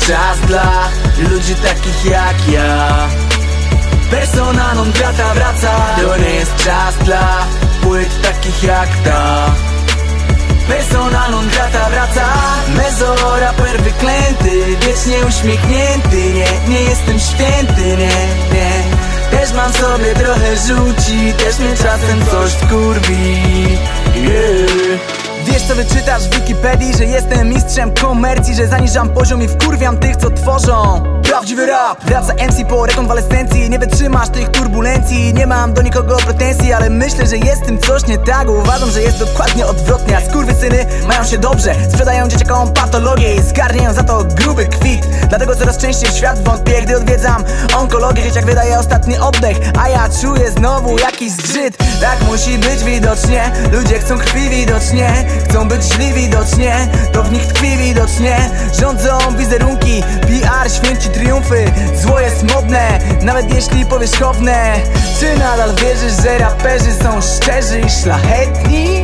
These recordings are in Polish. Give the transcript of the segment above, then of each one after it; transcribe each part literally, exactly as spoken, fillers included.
czas dla ludzi takich jak ja. Persona non grata wraca. To nie jest czas dla płyt takich jak ta. Persona non grata wraca. Mezo, raper wyklęty, wiecznie uśmiechnięty. Nie, nie jestem święty, nie, nie. Też mam sobie trochę rzuci, też mnie czasem coś wkurwi, yeah. Wiesz co wyczytasz w Wikipedii, że jestem mistrzem komercji, że zaniżam poziom i wkurwiam tych co tworzą prawdziwy rap. Wraca M C po rekonwalescencji, nie wytrzymasz tych turbulencji. Nie mam do nikogo pretensji, ale myślę, że jest tym coś nie tak. Uważam, że jest dokładnie odwrotnie, a skurwysyny mają się dobrze. Sprzedają dzieciakom patologię i zgarniają za to gruby kwit. Dlatego coraz częściej w świat wątpię, gdy odwiedzam onkologię. Dzieciak wydaje ostatni oddech, a ja czuję znowu jakiś zgrzyt. Tak musi być widocznie, ludzie chcą krwi widocznie. Chcą być źli widocznie, to w nich tkwi widocznie. Rządzą wizerunki, P R święci triumfy. Zło jest modne, nawet jeśli powierzchowne. Czy nadal wierzysz, że raperzy są szczerzy i szlachetni?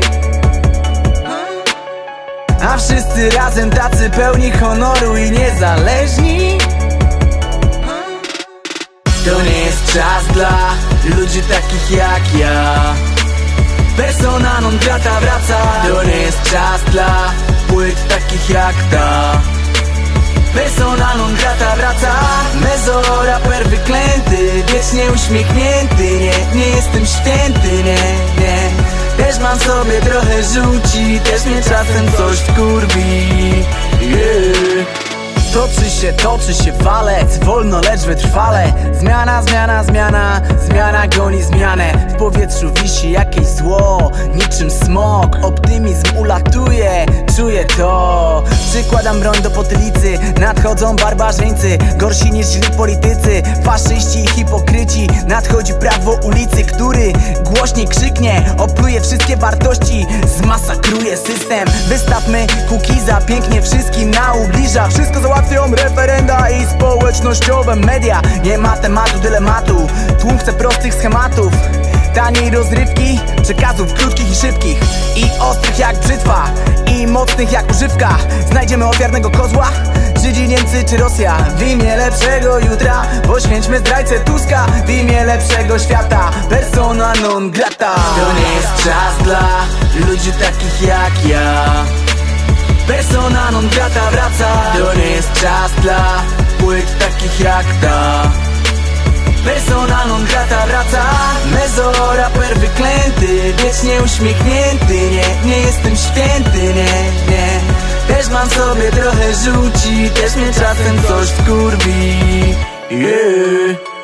A wszyscy razem tacy pełni honoru i niezależni? To nie jest czas dla ludzi takich jak ja. Persona non grata wraca. To nie jest czas dla płyt takich jak ta. Persona non grata wraca. Mezo, raper wyklęty, wiecznie uśmiechnięty. Nie, nie jestem święty, nie, nie. Też mam sobie trochę rzuci, też mnie czasem coś wkurwi, yeah. Toczy się, toczy się walec, wolno lecz wytrwale. Zmiana, zmiana, zmiana, zmiana goni zmianę. W powietrzu wisi jakieś zło, niczym smog. Optymizm ulatuje, czuję to. Przykładam broń do potylicy, nadchodzą barbarzyńcy. Gorsi niż źli politycy, faszyści i hipokryci. Nadchodzi prawo ulicy, który głośniej krzyknie. Opluje wszystkie wartości, zmasakruje system. Wystawmy cookiesa, pięknie wszystkim na ubliża. Wszystko załatwi referenda i społecznościowe media. Nie ma tematu, dylematu. Tłum chce prostych schematów, taniej rozrywki, przekazów krótkich i szybkich, i ostrych jak brzytwa, i mocnych jak używka. Znajdziemy ofiarnego kozła, Żydzi, Niemcy czy Rosja. W imię lepszego jutra poświęćmy zdrajcę Tuska. W imię lepszego świata persona non grata. To nie jest czas dla ludzi takich jak ja. Persona non grata wraca. To nie jest czas dla płyt takich jak ta. Persona non grata wraca. Mezo, raper wyklęty, wiecznie uśmiechnięty. Nie, nie jestem święty, nie, nie. Też mam sobie trochę rzuci, też mnie czasem coś wkurwi, yeah.